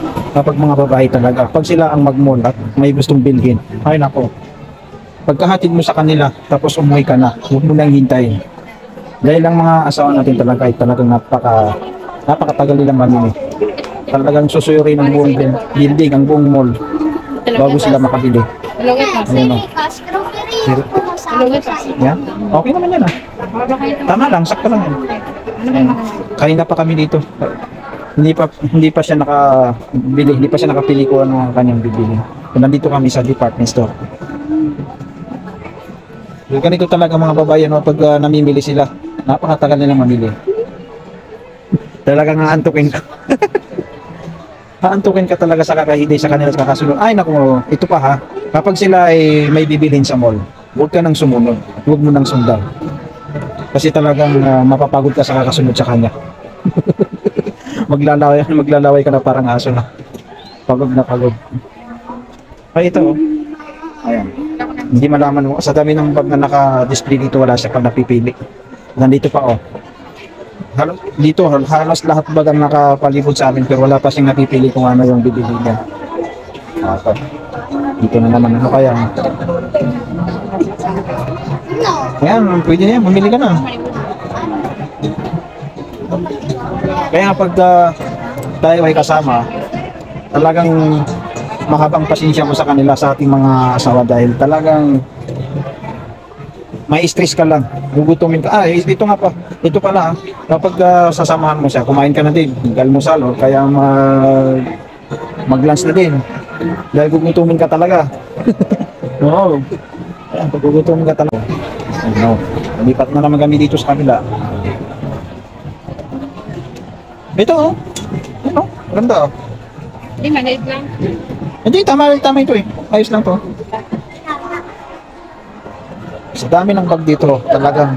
Kapag mga babae talaga, pag sila ang mag-mall at may gustong bilhin, ay nako, pagkahatid mo sa kanila, tapos umuwi ka na, huwag mo nang hintayin. Dahil ang mga asawa natin talaga ay talagang napakatagal nilang mamili. Talagang susuyurin ang buong building, ang buong mall, bago sila makabili. Ayan o. Yan. Okay naman yan ah. Tama lang, sakto lang yan. Kanina pa kami dito. Hindi pa siya nakabili, hindi pa siya nakapili ko ano ang kanyang bibili. Nandito kami sa department store. Ganito talaga mga babae no, pag namimili sila. Napakatagal nilang mamili. Talagang aantukin ka. Aantukin ka talaga sa kakahidi sa kanila sa kakasunod. Ay naku, ito pa ha. Kapag sila ay may bibilhin sa mall, huwag ka nang sumunod. Huwag mo nang sundan. Kasi talagang mapapagod ka sa kakasunod sa kanya. maglalaway ka na parang aso na. Pagod na pagod. Ay ito oh. Ayan. Hindi malaman mo. Sa dami ng bag na naka-display dito, wala siya pa napipili. Nandito pa oh. Dito halos lahat bag ang nakapalibot sa amin pero wala pa siyang napipili kung ano yung bibili niya. Okay. Dito na naman ano kaya. Ayan, pwede na yan. Bumili ka na. Kaya pag tayo ay kasama, talagang mahabang pasensya mo sa kanila sa ating mga asawa dahil talagang may stress ka lang. Gugutumin ka. Ito nga pa. Ito pala. Kapag sasamahan mo siya, kumain ka na din. Galmusal o kaya mag-lunch na din. Dahil gugutumin ka talaga. Oo. Ayan, pag gugutumin ka talaga. Ano, lumipat na naman kami dito sa kabila. Ito oh. Ano? Ganda oh. Hindi, maliit lang. Hindi, tama ito eh. Ayos lang to. Sa dami ng bag dito, talagang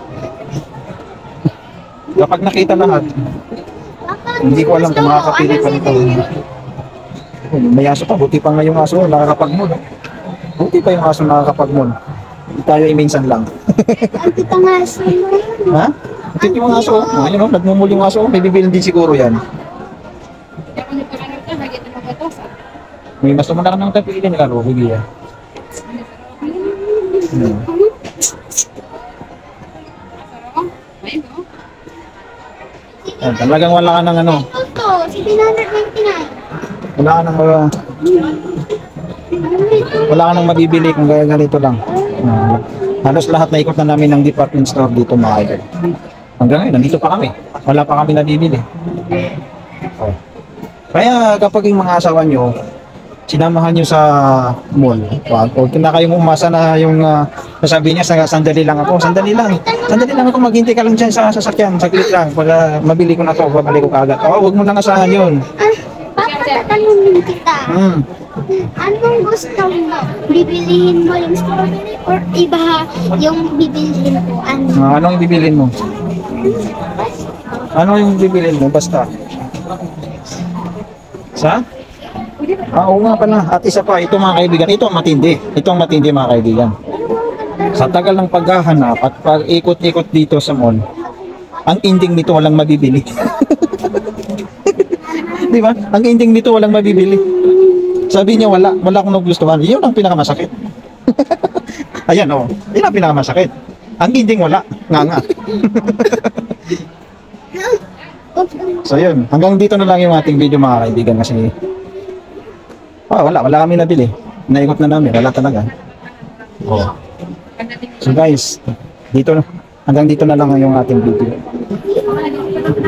kapag nakita lahat, hindi ko alam kung makakapili pa nito. May aso pa, buti pa nga yung aso, nakakapag-mall. Buti pa yung aso nakakapag-mall. Hindi tayo minsan lang. Ang tita nga aso mo. Ha? Buti yung aso. Ayun o, nagmumul yung aso. May bibilin din siguro yan. May mas naman ka nang tapilin nila, Ruby. Talagang wala ka ng ano. Ito, 799. Wala ka ng wala ka nang mabibili kung gaya ganito lang. Halos lahat na ikot na namin ng department store dito mga idol. Hanggang ngayon, nandito pa kami. Wala pa kami nabibili. Oh. Kaya kapag yung mga asawa nyo, sinamahan nyo sa mall, huwag na kayong umasa na yung sasabi niya, sandali lang ako. Sandali lang ako, maghintay ka lang dyan sa sasakyan. Saglit lang, pag mabili ko na to, babalik ko kaagad. Huwag mo nang asahan yun. Papatanungin kita. Anong gusto mo? Bibilihin mo yung strawberry or iba yung bibilihin ko? Anong bibilin mo? Ano yung bibilin mo? Basta. Sa? Oo nga pala. At isa pa, ito mga kaibigan, ito ang matindi. Ito ang matindi mga kaibigan. Sa tagal ng paghahanap at pag-ikot-ikot dito sa mall, ang ending nito walang mabibili. Di ba? Ang ending nito walang mabibili. Sabi niya wala akong nagustuhan. Yun ang pinakamasakit. Ayan oh. Yun ang pinakamasakit. Ang ending wala. Nga. So yun. Hanggang dito na lang yung ating video mga kaibigan kasi wala kami nabili. Naikot na namin. Wala talaga. Oh. So guys, hanggang dito na lang yung ating video.